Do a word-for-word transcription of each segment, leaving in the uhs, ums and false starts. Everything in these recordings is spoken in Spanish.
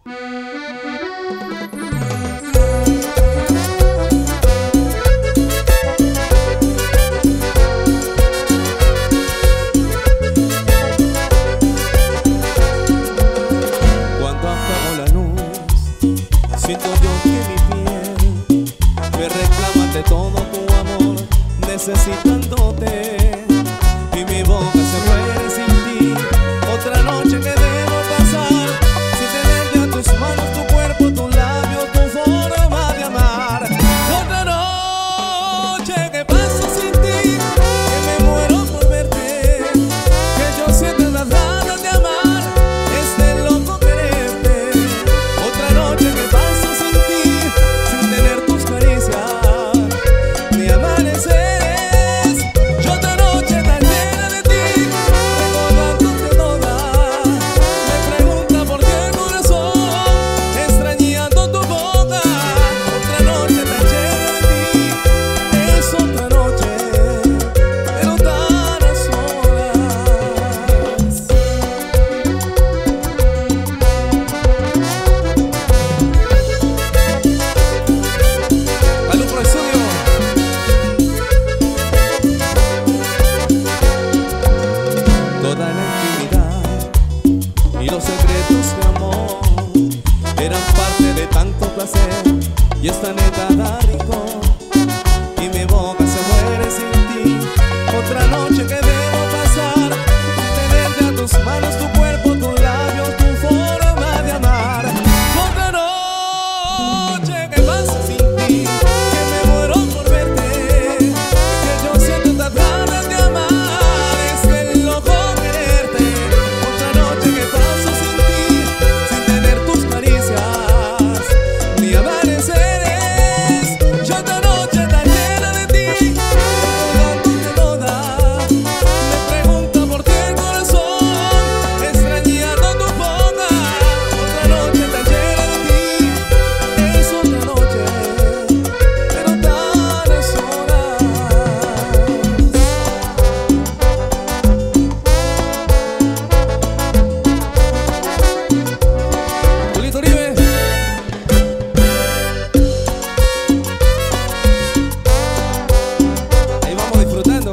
Cuando apago la luz, siento yo que mi piel me reclama de todo tu amor, necesitándote, y mi boca se muere sin ti. Otra noche que debo pasar sin tener ya tus manos, tu cuerpo, tus labios, tu forma de amar. Otra noche que paso sin ti, que me muero por verte, que yo siento las ganas de amar, es de loco quererte. Otra noche que paso sin ti, sin tener tus caricias ni amaneceres. Y otra noche tan llena de ti, recordándote toda, me pregunta por qué el corazón, extrañando tu boca. Otra noche tan llena de ti, es otra noche, pero tan a solas. Salud por el estudio. Toda la intimidad y los secretos de amor eran parte de tanto placer, y esta neta da rico, y mi boca se muere sin ti. Otra noche que debo pasar sin tener ya tus manos, tu cuerpo, tus labios, tu forma de amar. Otra noche que paso sin ti, que me muero por verte, que yo siento estas ganas de amar, es de loco quererte. Otra noche que paso sin ti, sin tener tus caricias ni amaneceres. Y otra noche tan llena de ti, recordándote toda, me pregunta por qué el corazón, extrañando tu boca. Otra noche tan llena de ti, es otra noche, pero tan a solas. Julito Uribe. Ahí vamos disfrutando.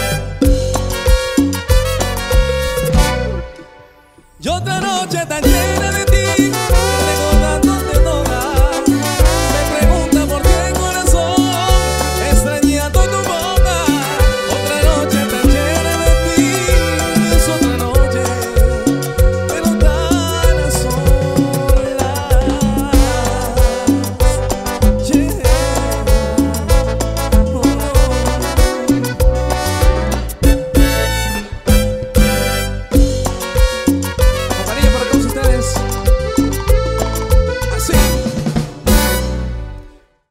Y otra noche tan llena